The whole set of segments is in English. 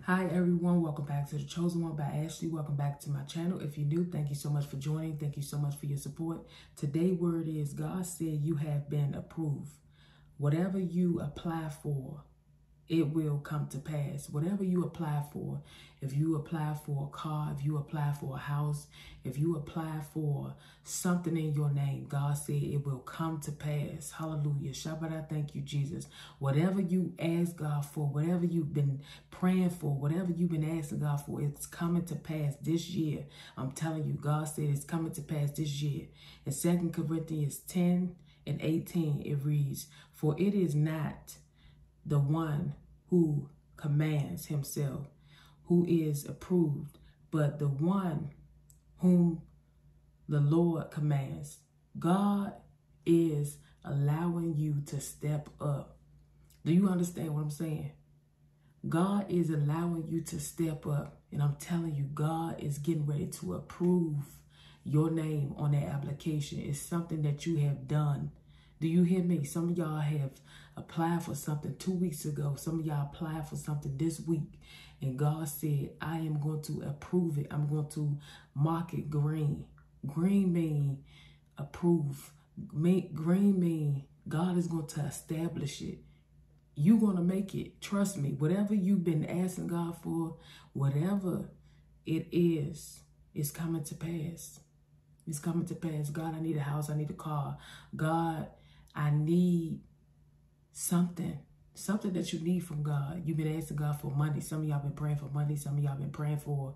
Hi everyone, welcome back to The Chosen One by Ashley. Welcome back to my channel. If you're new, thank you so much for joining. Thank you so much for your support. Today's word is God said you have been approved. Whatever you apply for, it will come to pass. Whatever you apply for, if you apply for a car, if you apply for a house, if you apply for something in your name, God said it will come to pass. Hallelujah. Shabbat, I thank you, Jesus. Whatever you ask God for, whatever you've been praying for, whatever you've been asking God for, it's coming to pass this year. I'm telling you, God said it's coming to pass this year. In 2 Corinthians 10 and 18, it reads, "For it is not the one who commands himself who is approved, but the one whom the Lord commands." God is allowing you to step up. Do you understand what I'm saying? God is allowing you to step up. And I'm telling you, God is getting ready to approve your name on that application. It's something that you have done. Do you hear me? Some of y'all have applied for something 2 weeks ago. Some of y'all applied for something this week. And God said, I am going to approve it. I'm going to mark it green. Green mean approve. Green mean God is going to establish it. You're going to make it. Trust me. Whatever you've been asking God for, whatever it is, it's coming to pass. It's coming to pass. God, I need a house. I need a car. God, I need something that you need from God. You've been asking God for money. Some of y'all been praying for money. Some of y'all been praying for,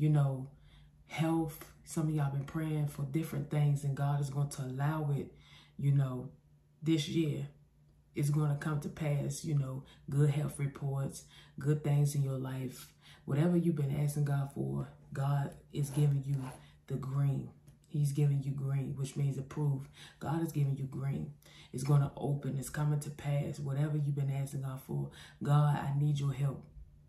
health. Some of y'all been praying for different things, and God is going to allow it, this year. It's going to come to pass, good health reports, good things in your life. Whatever you've been asking God for, God is giving you the green. He's giving you green, which means approved. God is giving you green. It's going to open. It's coming to pass. Whatever you've been asking God for, God, I need your help.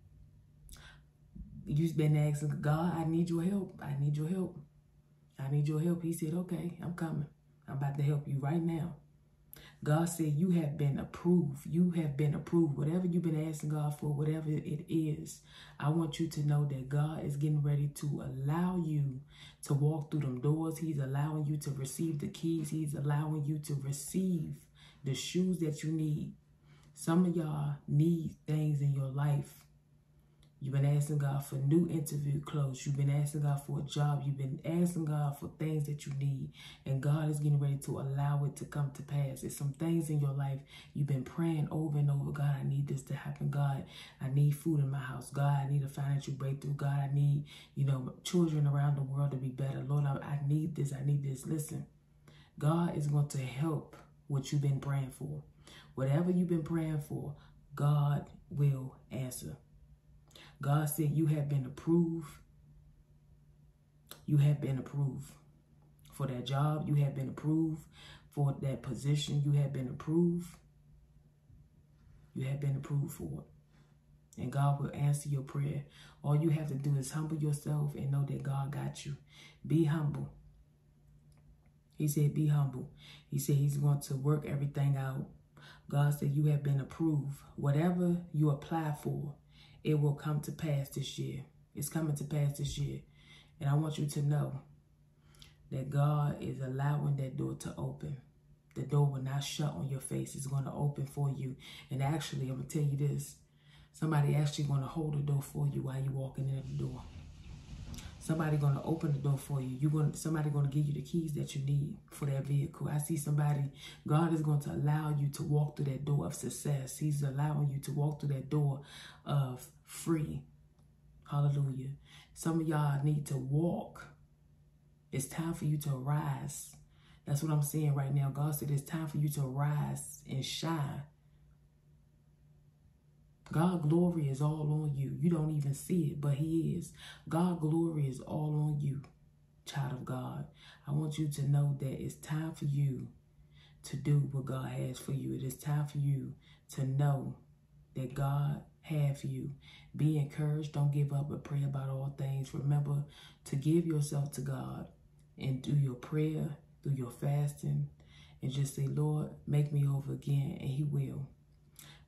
You've been asking God, I need your help. I need your help. I need your help. He said, okay, I'm coming. I'm about to help you right now. God said you have been approved. You have been approved. Whatever you've been asking God for, whatever it is, I want you to know that God is getting ready to allow you to walk through them doors. He's allowing you to receive the keys. He's allowing you to receive the shoes that you need. Some of y'all need things in your life. You've been asking God for new interview clothes. You've been asking God for a job. You've been asking God for things that you need. And God is getting ready to allow it to come to pass. There's some things in your life you've been praying over and over. God, I need this to happen. God, I need food in my house. God, I need a financial breakthrough. God, I need, children around the world to be better. Lord, I need this. I need this. Listen, God is going to help what you've been praying for. Whatever you've been praying for, God will answer. God said you have been approved. You have been approved for that job. You have been approved for that position. You have been approved. You have been approved for it. And God will answer your prayer. All you have to do is humble yourself and know that God got you. Be humble. He said, be humble. He said he's going to work everything out. God said you have been approved. Whatever you apply for, it will come to pass this year. It's coming to pass this year. And I want you to know that God is allowing that door to open. The door will not shut on your face. It's going to open for you. And actually, I'm going to tell you this. Somebody actually going to hold the door for you while you're walking in the door. Somebody going to open the door for you. Somebody going to give you the keys that you need for that vehicle. I see somebody, God is going to allow you to walk through that door of success. He's allowing you to walk through that door of free. Hallelujah. Some of y'all need to walk. It's time for you to rise. That's what I'm saying right now. God said it's time for you to rise and shine. God's glory is all on you. You don't even see it, but he is. God's glory is all on you, child of God. I want you to know that it's time for you to do what God has for you. It is time for you to know that God has you. Be encouraged. Don't give up, but pray about all things. Remember to give yourself to God and do your prayer, do your fasting, and just say, Lord, make me over again, and he will.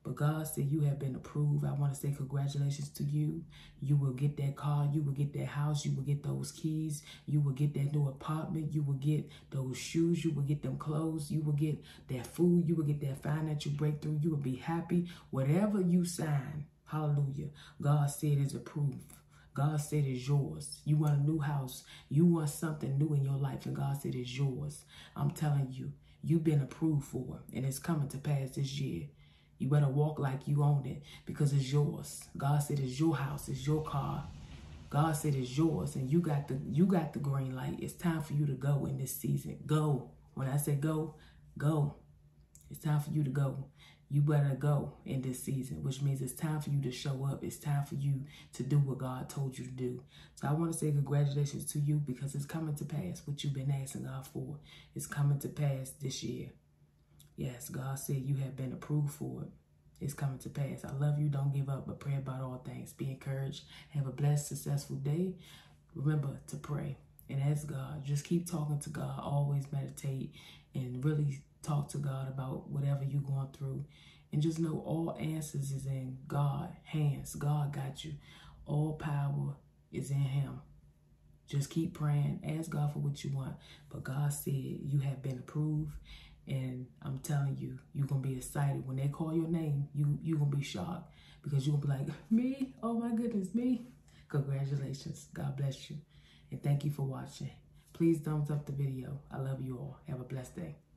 But God said you have been approved. I want to say congratulations to you. You will get that car. You will get that house. You will get those keys. You will get that new apartment. You will get those shoes. You will get them clothes. You will get that food. You will get that financial breakthrough. You will be happy. Whatever you sign, hallelujah, God said is approved. God said it's yours. You want a new house. You want something new in your life, and God said it's yours. I'm telling you, you've been approved for, and it's coming to pass this year. You better walk like you own it because it's yours. God said it's your house, it's your car. God said it's yours, and you got the green light. It's time for you to go in this season. Go. When I say go, go. It's time for you to go. You better go in this season, which means it's time for you to show up. It's time for you to do what God told you to do. So I want to say congratulations to you because it's coming to pass what you've been asking God for. It's coming to pass this year. Yes, God said you have been approved for it. It's coming to pass. I love you. Don't give up, but pray about all things. Be encouraged. Have a blessed, successful day. Remember to pray and ask God. Just keep talking to God. Always meditate and really talk to God about whatever you're going through. And just know all answers is in God's hands. God got you. All power is in him. Just keep praying. Ask God for what you want. But God said you have been approved. And I'm telling you, you're going to be excited. When they call your name, you're going to be shocked. Because you're going to be like, me? Oh my goodness, me? Congratulations. God bless you. And thank you for watching. Please thumbs up the video. I love you all. Have a blessed day.